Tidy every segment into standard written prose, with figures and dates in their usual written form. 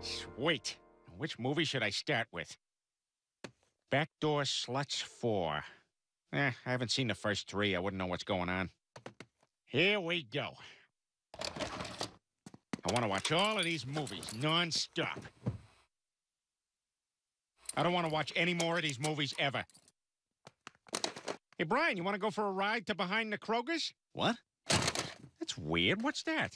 Sweet. Which movie should I start with? Backdoor Sluts 4. I haven't seen the first 3. I wouldn't know what's going on. Here we go. I want to watch all of these movies non-stop. I don't want to watch any more of these movies ever. Hey, Brian, you want to go for a ride to behind the Kroger's? What? That's weird. What's that?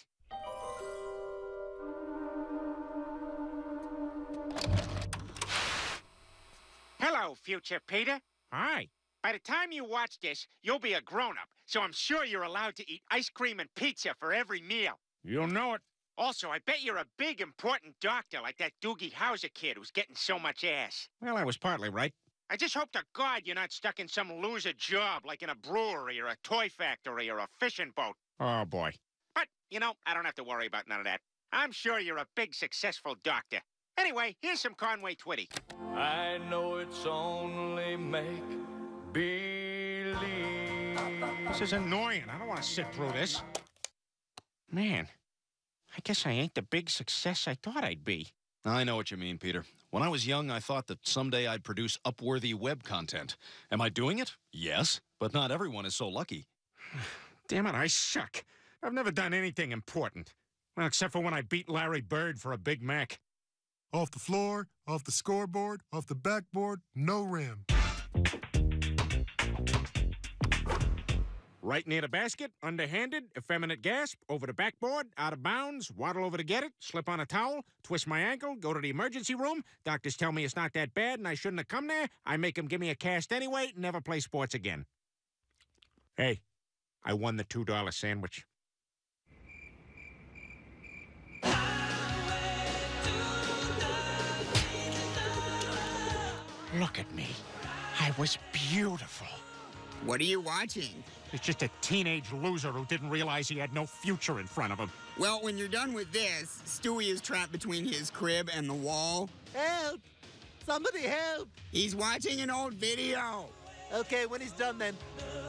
Hello, future Peter. Hi. By the time you watch this, you'll be a grown-up, so I'm sure you're allowed to eat ice cream and pizza for every meal. You'll know it. Also, I bet you're a big, important doctor like that Doogie Howser kid who's getting so much ass. Well, I was partly right. I just hope to God you're not stuck in some loser job like in a brewery or a toy factory or a fishing boat. Oh, boy. But, you know, I don't have to worry about none of that. I'm sure you're a big, successful doctor. Anyway, here's some Conway Twitty. I know it's only make-believe. This is annoying. I don't want to sit through this. Man, I guess I ain't the big success I thought I'd be. I know what you mean, Peter. When I was young, I thought that someday I'd produce upworthy web content. Am I doing it? Yes, but not everyone is so lucky. Damn it, I suck. I've never done anything important. Well, except for when I beat Larry Bird for a Big Mac. Off the floor, off the scoreboard, off the backboard, no rim. Right near the basket, underhanded, effeminate gasp, over the backboard, out of bounds, waddle over to get it, slip on a towel, twist my ankle, go to the emergency room. Doctors tell me it's not that bad and I shouldn't have come there. I make them give me a cast anyway, never play sports again. Hey, I won the $2 sandwich. Look at me. I was beautiful. What are you watching? It's just a teenage loser who didn't realize he had no future in front of him. Well, when you're done with this, Stewie is trapped between his crib and the wall. Help! Somebody help! He's watching an old video. Okay, when he's done then.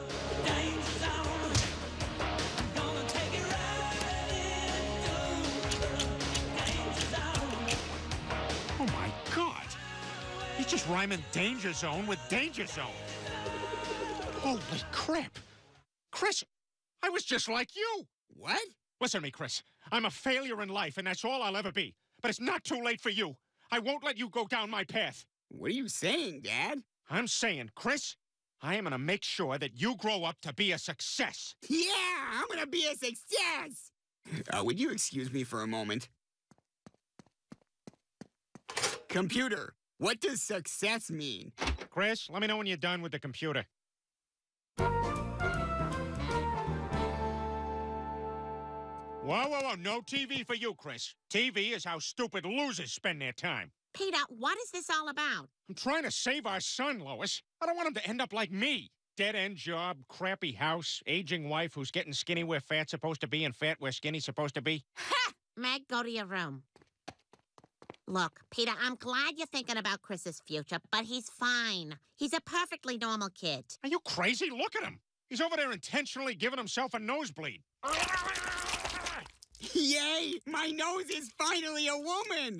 Oh my God! He's just rhyming Danger Zone with Danger Zone. Holy crap! Chris, I was just like you! What? Listen to me, Chris. I'm a failure in life, and that's all I'll ever be. But it's not too late for you. I won't let you go down my path. What are you saying, Dad? I'm saying, Chris, I am gonna make sure that you grow up to be a success. Yeah, I'm gonna be a success! Would you excuse me for a moment? Computer, what does success mean? Chris, let me know when you're done with the computer. Whoa, no TV for you, Chris. TV is how stupid losers spend their time. Peter, what is this all about? I'm trying to save our son, Lois. I don't want him to end up like me. Dead-end job, crappy house, aging wife who's getting skinny where fat's supposed to be and fat where skinny's supposed to be. Ha! Meg, go to your room. Look, Peter, I'm glad you're thinking about Chris's future, but he's fine. He's a perfectly normal kid. Are you crazy? Look at him. He's over there intentionally giving himself a nosebleed. Yay! My nose is finally a woman!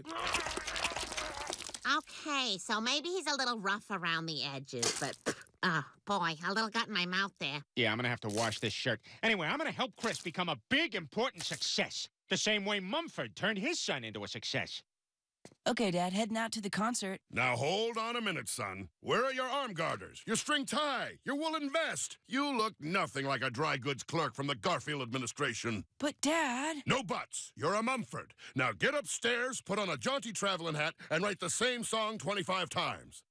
Okay, so maybe he's a little rough around the edges, but... Oh, boy, a little got in my mouth there. Yeah, I'm gonna have to wash this shirt. Anyway, I'm gonna help Chris become a big, important success. The same way Mumford turned his son into a success. Okay, Dad, heading out to the concert. Now hold on a minute, son. Where are your arm garters, your string tie, your woolen vest? You look nothing like a dry goods clerk from the Garfield administration. But, Dad... No buts. You're a Mumford. Now get upstairs, put on a jaunty traveling hat, and write the same song 25 times.